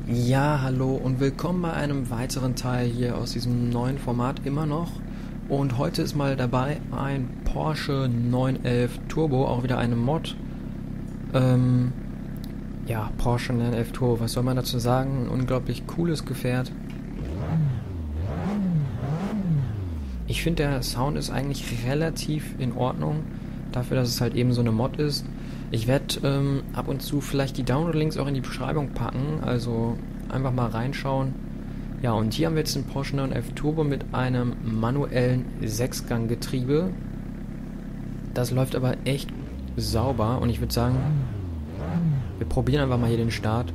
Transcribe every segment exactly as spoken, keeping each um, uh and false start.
Ja, hallo und willkommen bei einem weiteren Teil hier aus diesem neuen Format immer noch. Und heute ist mal dabei ein Porsche neun elf Turbo, auch wieder eine Mod. Ähm, ja, Porsche neun elf Turbo, was soll man dazu sagen? Ein unglaublich cooles Gefährt. Ich finde, der Sound ist eigentlich relativ in Ordnung, dafür, dass es halt eben so eine Mod ist. Ich werde ähm, ab und zu vielleicht die Download-Links auch in die Beschreibung packen, also einfach mal reinschauen. Ja, und hier haben wir jetzt den Porsche neun elf Turbo mit einem manuellen Sechsgang-Getriebe. Das läuft aber echt sauber und ich würde sagen, wir probieren einfach mal hier den Start.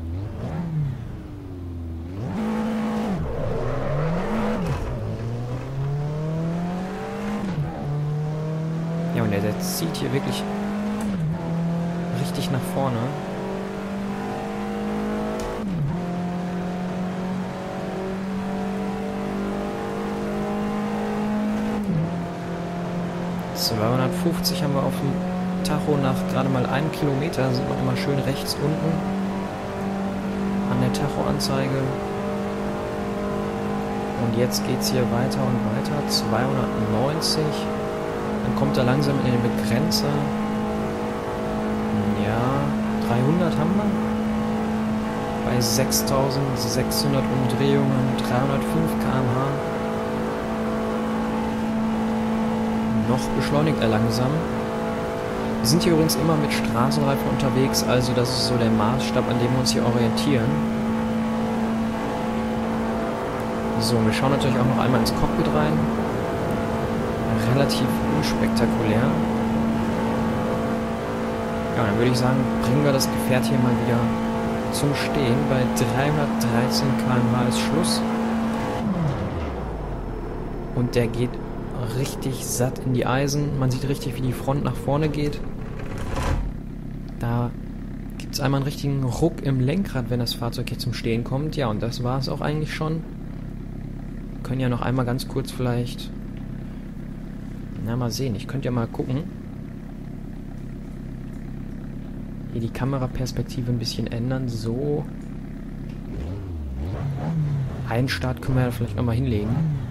Ja, und der, der zieht hier wirklich richtig nach vorne. zweihundertfünfzig haben wir auf dem Tacho nach gerade mal einem Kilometer. Sieht man immer schön rechts unten an der Tachoanzeige. Und jetzt geht es hier weiter und weiter. zweihundertneunzig. Dann kommt er langsam in den Begrenzer. Ja, dreihundert haben wir. Bei sechstausendsechshundert Umdrehungen, dreihundertfünf Kilometer pro Stunde. Noch beschleunigt er langsam. Wir sind hier übrigens immer mit Straßenreifen unterwegs, also das ist so der Maßstab, an dem wir uns hier orientieren. So, wir schauen natürlich auch noch einmal ins Cockpit rein. Relativ unspektakulär. Ja, dann würde ich sagen, bringen wir das Gefährt hier mal wieder zum Stehen. Bei dreihundertdreizehn Kilometer pro Stunde ist Schluss. Und der geht richtig satt in die Eisen. Man sieht richtig, wie die Front nach vorne geht. Da gibt es einmal einen richtigen Ruck im Lenkrad, wenn das Fahrzeug hier zum Stehen kommt. Ja, und das war es auch eigentlich schon. Wir können ja noch einmal ganz kurz vielleicht... Na, mal sehen. Ich könnte ja mal gucken. Hier die Kameraperspektive ein bisschen ändern. So. Einen Start können wir ja vielleicht nochmal hinlegen.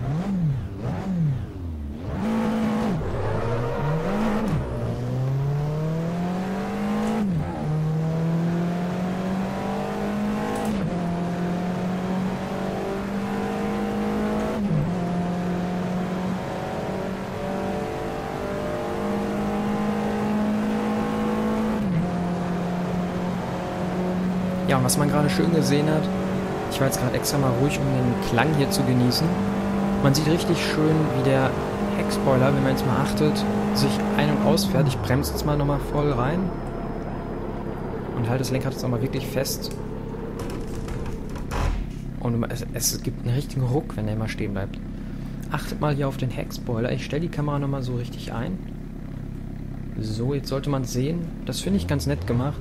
Ja, und was man gerade schön gesehen hat, ich war jetzt gerade extra mal ruhig, um den Klang hier zu genießen. Man sieht richtig schön, wie der Heckspoiler, wenn man jetzt mal achtet, sich ein- und ausfährt. Ich bremse jetzt mal nochmal voll rein und halte das Lenkrad jetzt nochmal wirklich fest. Und es, es gibt einen richtigen Ruck, wenn der mal stehen bleibt. Achtet mal hier auf den Heckspoiler. Ich stelle die Kamera nochmal so richtig ein. So, jetzt sollte man es sehen. Das finde ich ganz nett gemacht.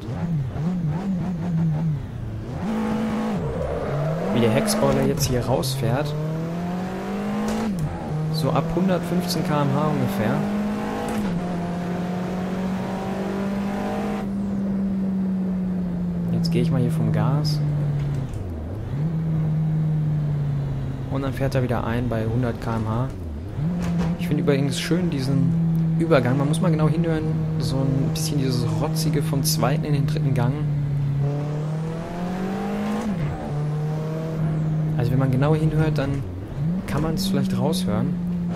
Wie der Heckspoiler jetzt hier rausfährt. So ab hundertfünfzehn Kilometer pro Stunde ungefähr. Jetzt gehe ich mal hier vom Gas. Und dann fährt er wieder ein bei hundert Kilometer pro Stunde. Ich finde übrigens schön diesen Übergang. Man muss mal genau hinhören. So ein bisschen dieses Rotzige vom zweiten in den dritten Gang. Also wenn man genau hinhört, dann kann man es vielleicht raushören.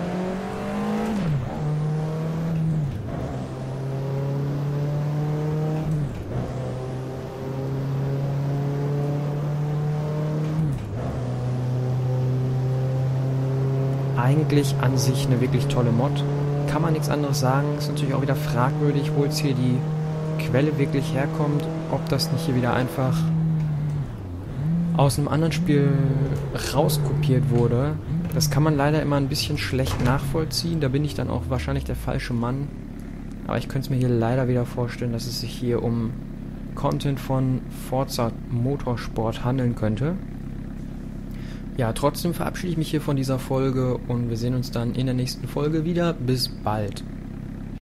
Eigentlich an sich eine wirklich tolle Mod. Kann man nichts anderes sagen. Ist natürlich auch wieder fragwürdig, wo jetzt hier die Quelle wirklich herkommt. Ob das nicht hier wieder einfach aus einem anderen Spiel rauskopiert wurde. Das kann man leider immer ein bisschen schlecht nachvollziehen. Da bin ich dann auch wahrscheinlich der falsche Mann. Aber ich könnte es mir hier leider wieder vorstellen, dass es sich hier um Content von Forza Motorsport handeln könnte. Ja, trotzdem verabschiede ich mich hier von dieser Folge und wir sehen uns dann in der nächsten Folge wieder. Bis bald.